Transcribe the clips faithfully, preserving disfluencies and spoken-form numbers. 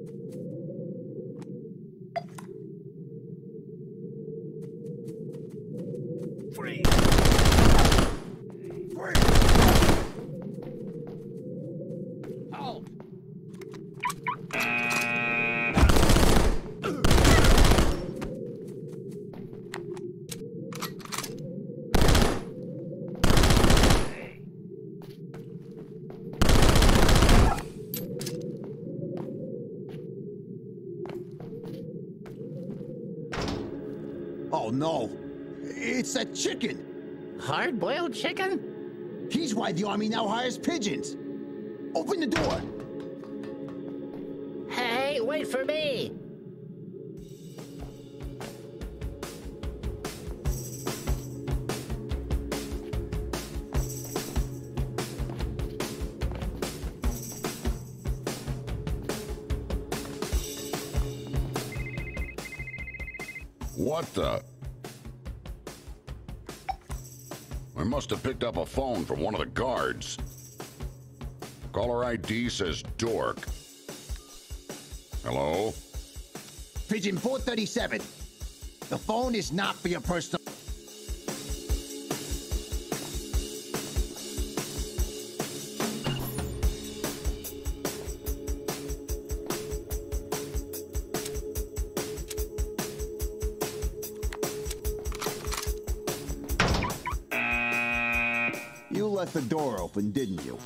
Freeze! Halt! Oh no! It's that chicken! Hard-boiled chicken? He's why the Army now hires pigeons! Open the door! Hey, wait for me! What the? I must have picked up a phone from one of the guards. Caller I D says Dork. Hello? Pigeon four thirty-seven. The phone is not for your personal... You left the door open, didn't you?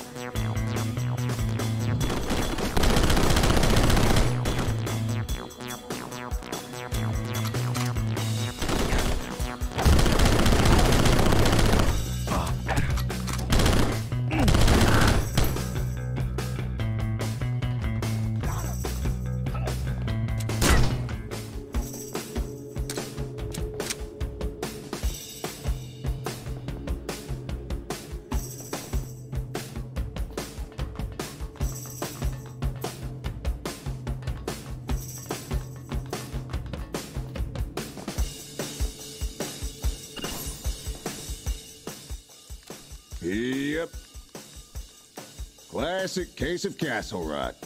Yep. Classic case of castle rot.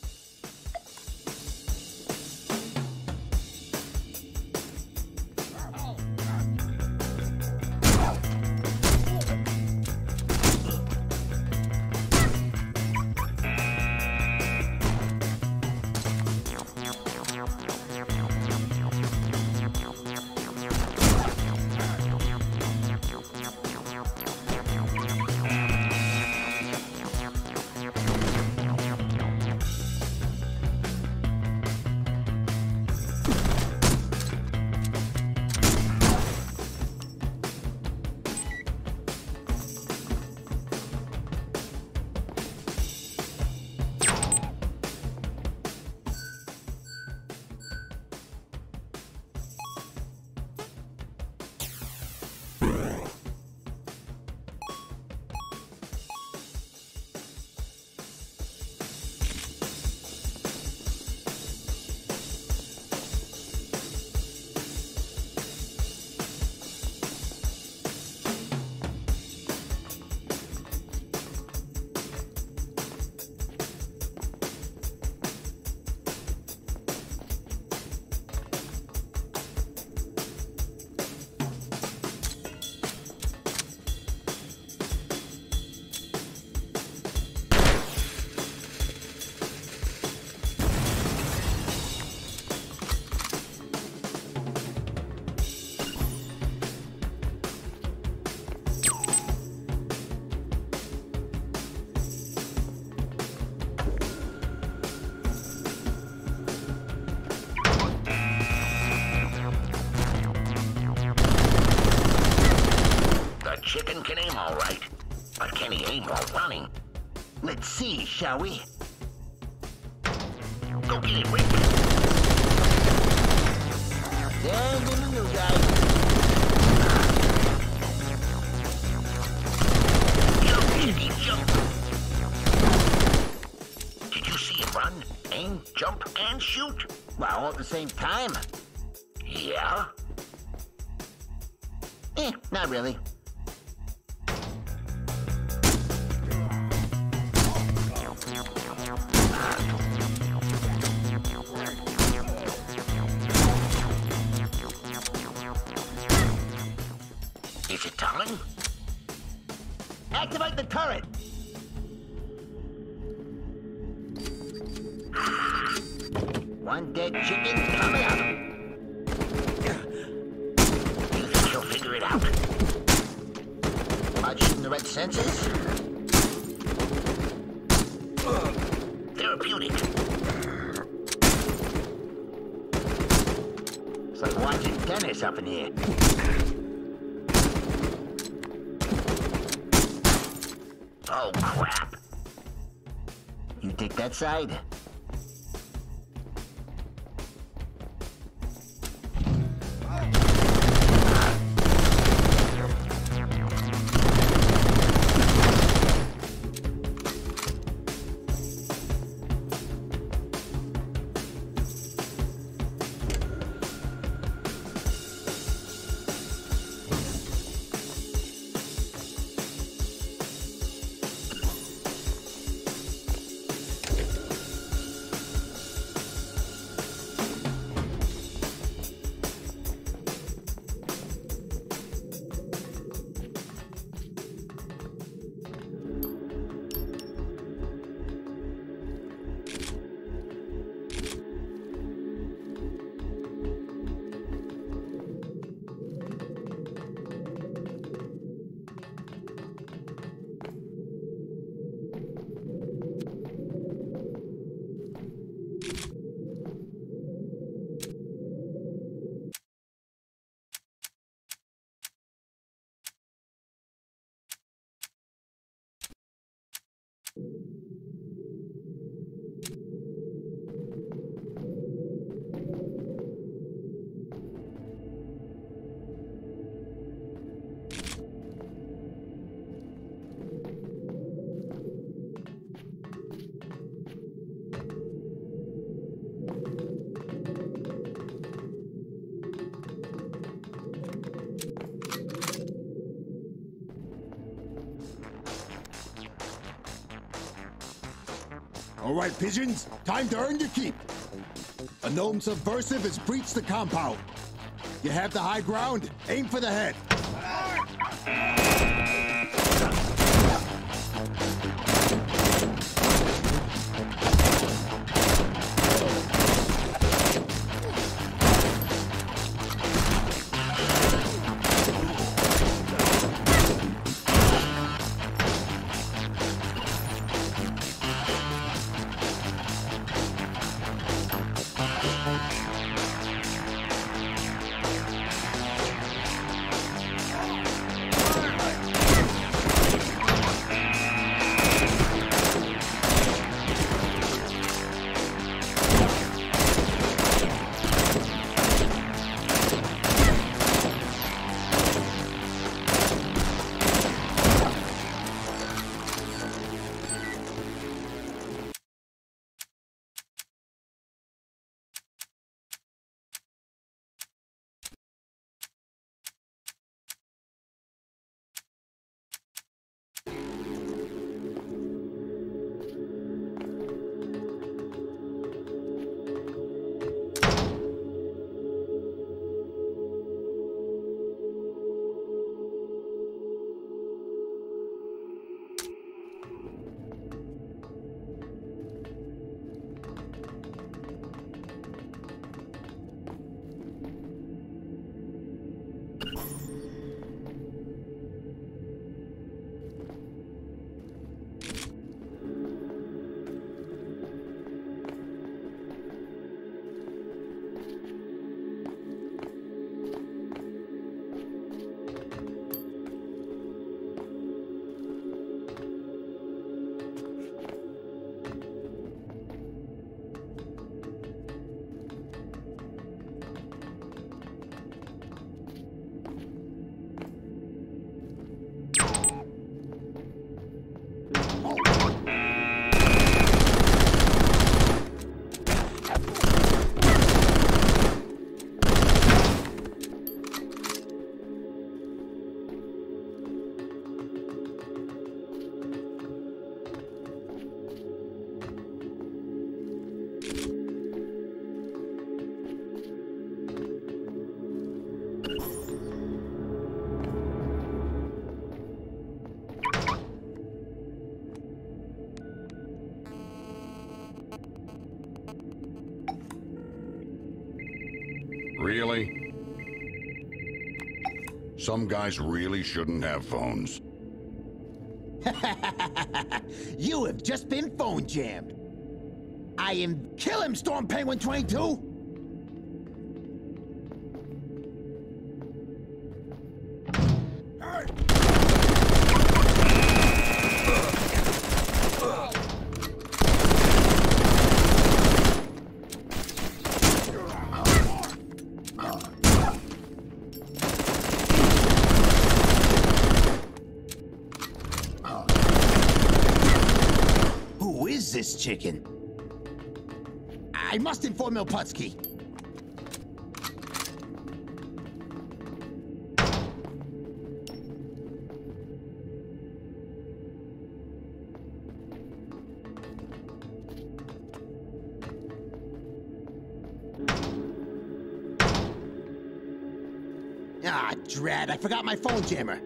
Chicken can aim all right, but can he aim while running? Let's see, shall we? Go get it, Rick. There's the new guy. Jump, Chicky, jump. Did you see him run, aim, jump, and shoot? Well, all at the same time. Yeah? Eh, not really. Is it time? Activate the turret! One dead chicken coming out. You think she'll figure it out? About shooting the red sensors? Therapeutic. It's like watching tennis up in here. Oh, crap. You take that side? All right, pigeons, time to earn your keep. A gnome subversive has breached the compound. You have the high ground, aim for the head. Some guys really shouldn't have phones. You have just been phone jammed. I am... Kill him, Storm Penguin twenty-two! Who is this chicken? I must inform Milputsky. Ah, drat, I forgot my phone jammer.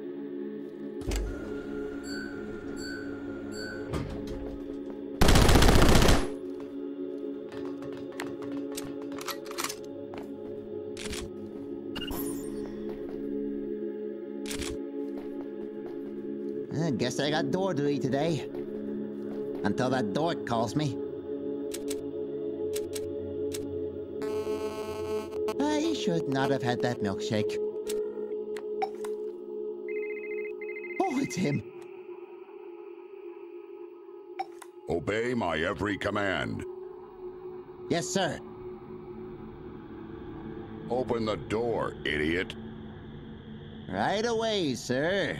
I guess I got door duty today. Until that dork calls me. I should not have had that milkshake. Oh, it's him. Obey my every command. Yes, sir. Open the door, idiot. Right away, sir.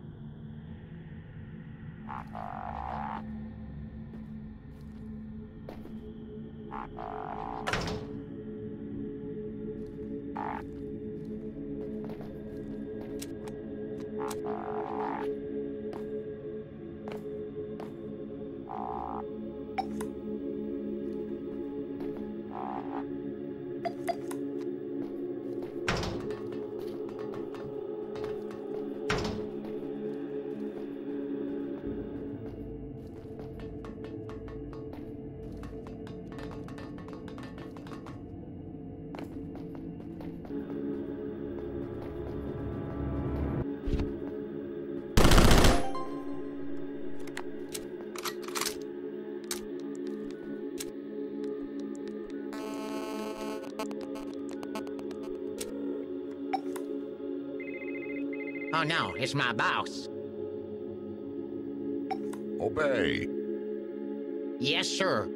Oh no, it's my boss. Obey. Yes, sir.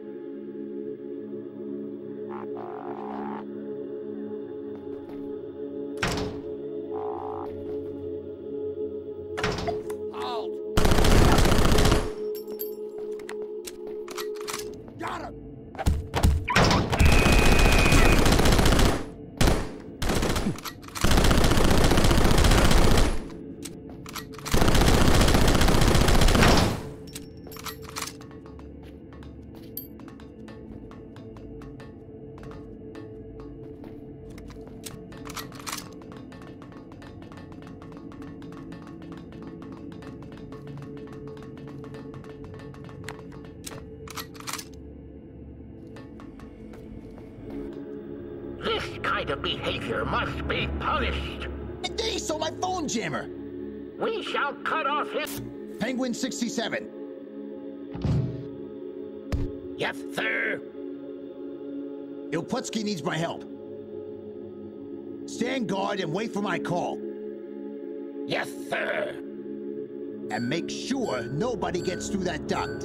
Halt! Got him! This kind of behavior must be punished. And then he stole my phone jammer. We shall cut off his... Penguin sixty-seven. Yes, sir. Milputsky needs my help. Stand guard and wait for my call. Yes, sir. And make sure nobody gets through that duct.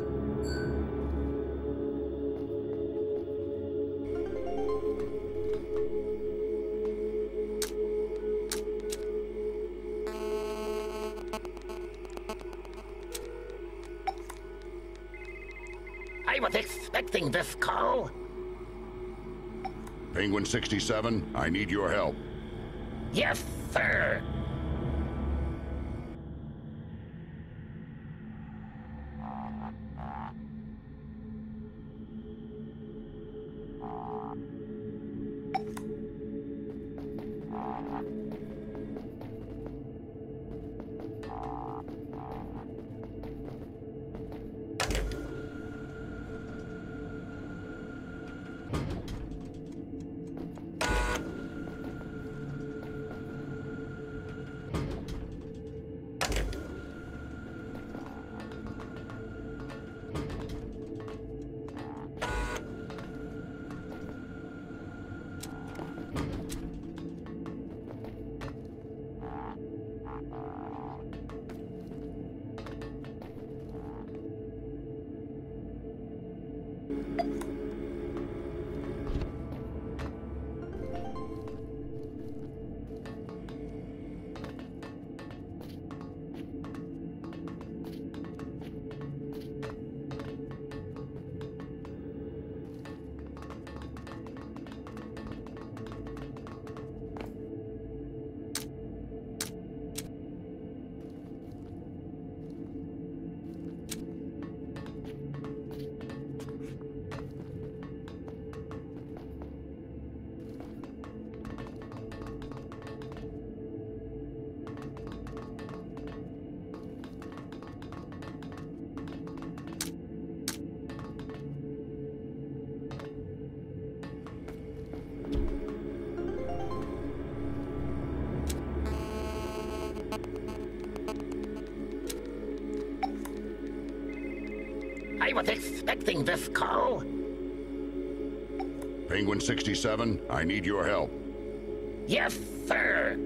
I was expecting this call. Penguin sixty-seven, I need your help. Yes, sir. I was expecting this call. Penguin sixty-seven, I need your help. Yes, sir.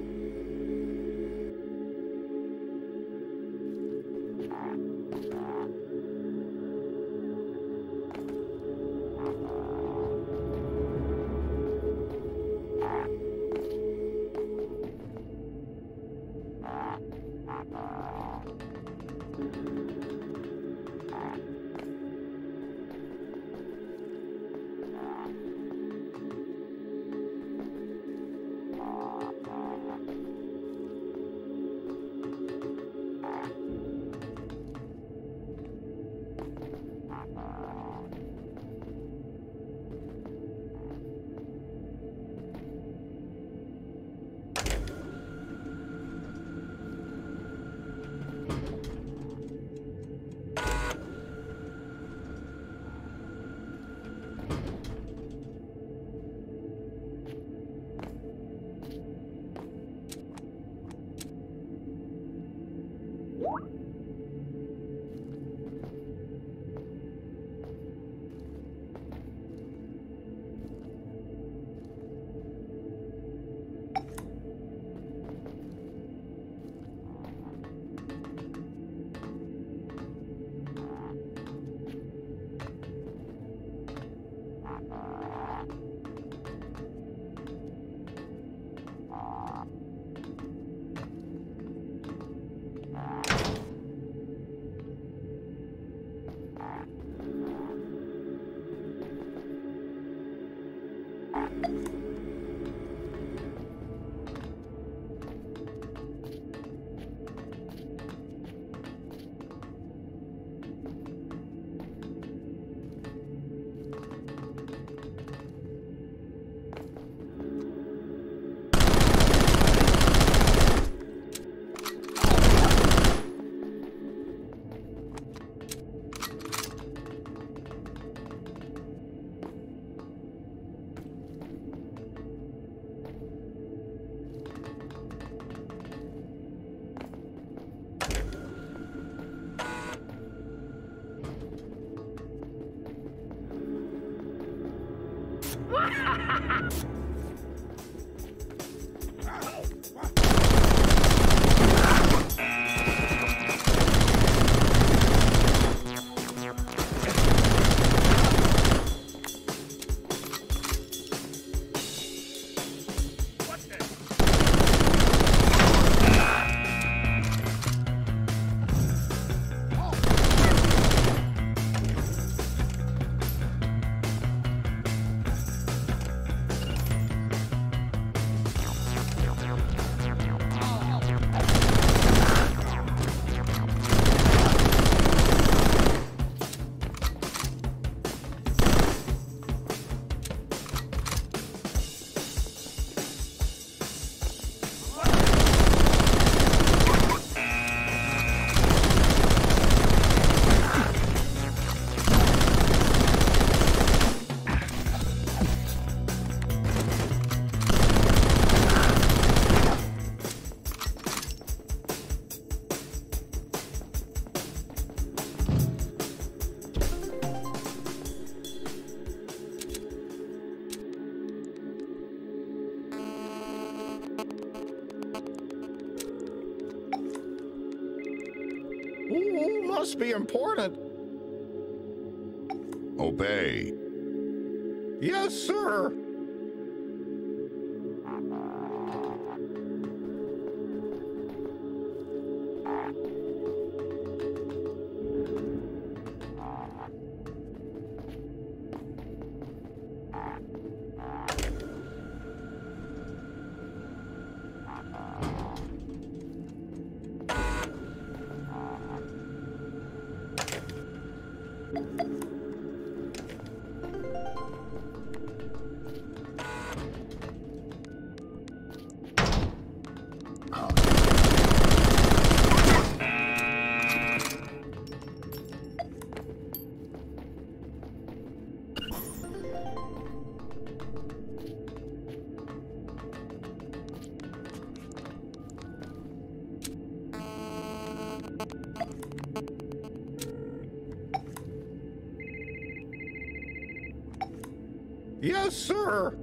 Ooh, must be important. Obey. Yes, sir. Yes, sir.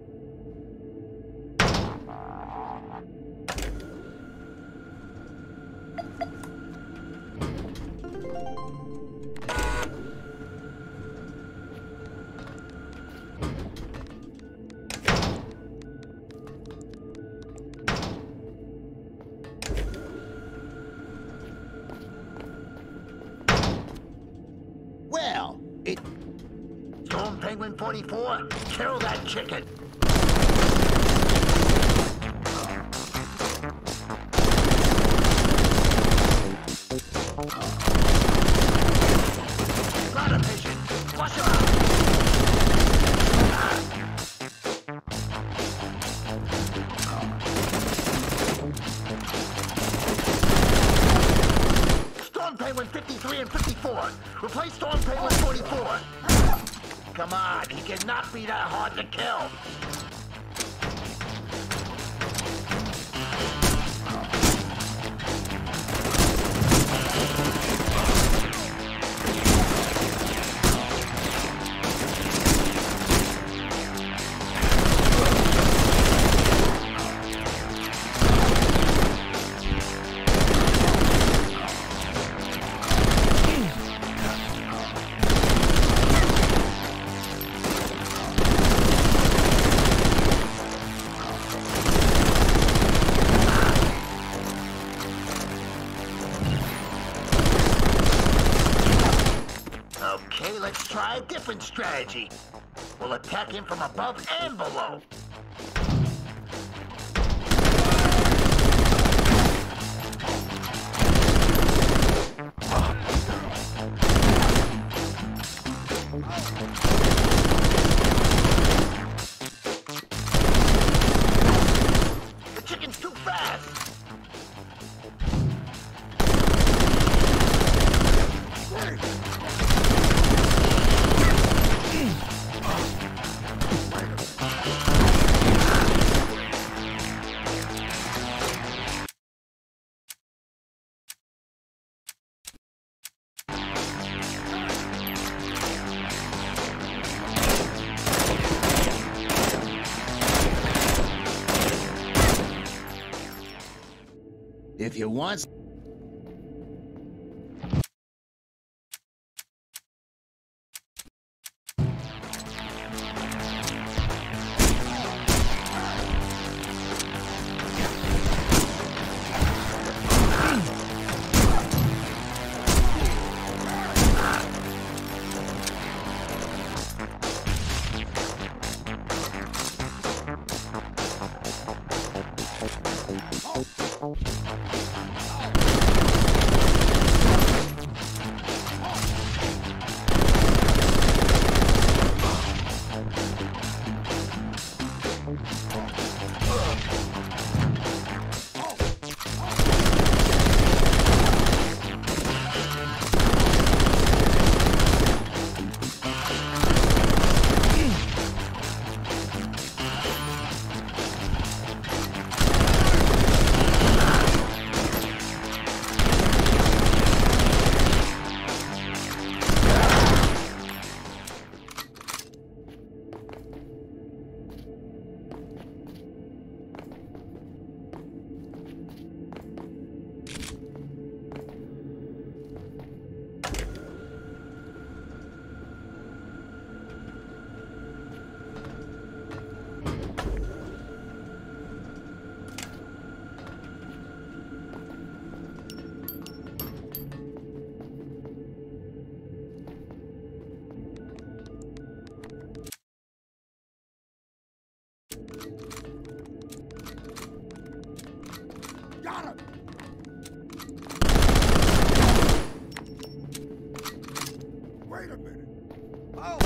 Well, it... Storm Penguin forty-four, kill that chicken. Got a vision. Flush him out. Storm Penguin fifty-three and fifty-four. Replace Storm Penguin forty-four. Come on, he cannot be that hard to kill. Okay, let's try a different strategy. We'll attack him from above and below. The chicken's too fast. If you want... Got him! Wait a minute. Oh!